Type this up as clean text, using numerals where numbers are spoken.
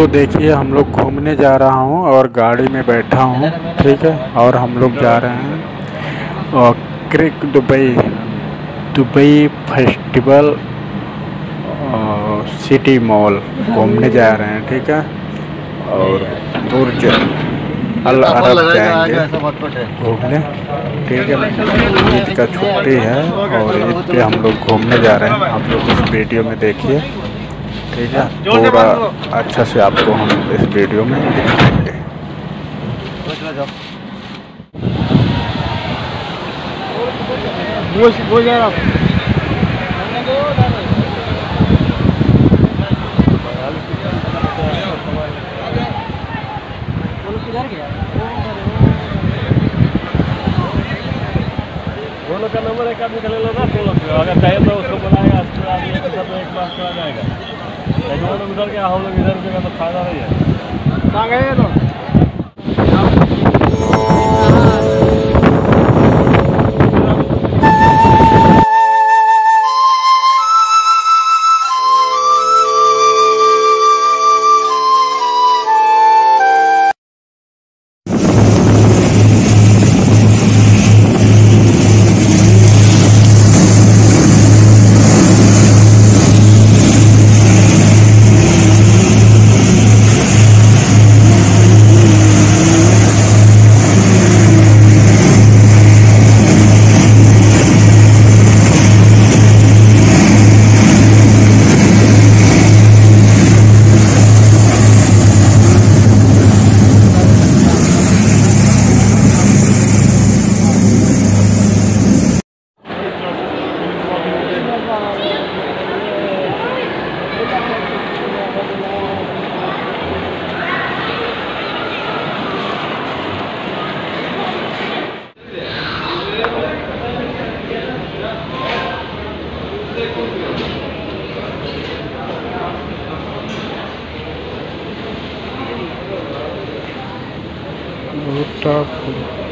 तो देखिए हम लोग घूमने जा रहा हूँ और गाड़ी में बैठा हूँ, ठीक है। और हम लोग जा रहे हैं और Creek Dubai festival city mall घूमने जा रहे हैं, ठीक है। और बुर्ज अल अरब जाएंगे घूमने, ठीक है। ईद का छुट्टी है और ईद पे हम लोग घूमने जा रहे हैं। आप लोग इस वीडियो में देखिए, ठीक है। पूरा अच्छा से आपको हम इस वीडियो में दिखाएंगे। दोनों का नंबर एक आदमी का ले लो ना, 2 लाख अगर चाहिए तो उसको बुलाएगा, आदमी के साथ 1 लाख चला जाएगा। लेकिन वो लोग उधर के, हम लोग इधर रुकेगा तो फायदा नहीं है। कहाँ गए तो भुट्टा